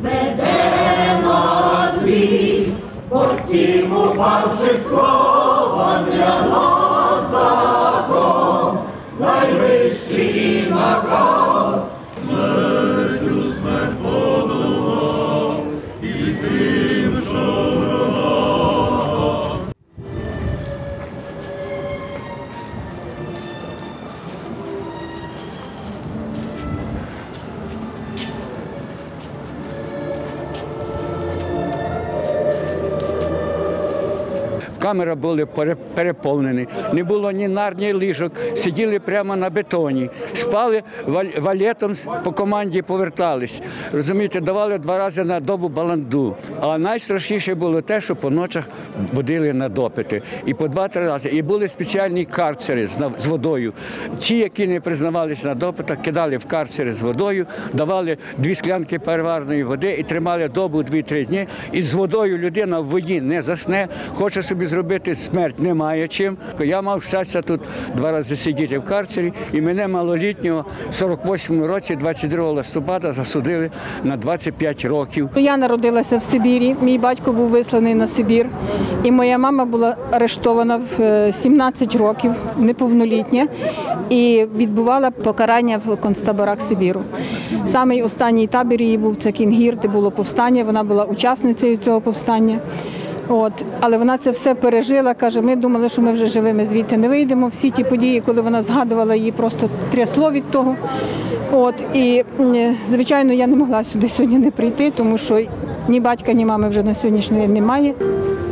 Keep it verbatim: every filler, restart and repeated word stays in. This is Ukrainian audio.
веде нас Біг, борців упавших слова для нас закон, найвищий наказ, смертю смерть подолав, і тим, що камери були переповнені, не було ні нар, ні ліжок, сиділи прямо на бетоні, спали валетом, по команді повертались. Розумієте, давали два рази на добу баланду. А найстрашніше було те, що по ночах будили на допити. І по два-три рази. І були спеціальні карцери з водою. Ті, які не признавалися на допитах, кидали в карцери з водою, давали дві склянки перевареної води і тримали добу дві-три дні. І з водою людина в воді не засне, хоче собі зробити смерть немає чим. Я мав щастя тут два рази сидіти в карцері, і мене малолітнього в сорок восьмому році, двадцять другого листопада, засудили на двадцять п'ять років. Я народилася в Сибірі, мій батько був висланий на Сибір, і моя мама була арештована в сімнадцять років, неповнолітня, і відбувала покарання в концтаборах Сибіру. Самий останній табір її був це Кінгір, де було повстання, вона була учасницею цього повстання. От. Але вона це все пережила, каже, ми думали, що ми вже живими звідти не вийдемо. Всі ті події, коли вона згадувала, її просто трясло від того. От. І, звичайно, я не могла сюди сьогодні не прийти, тому що ні батька, ні мами вже на сьогоднішній день немає.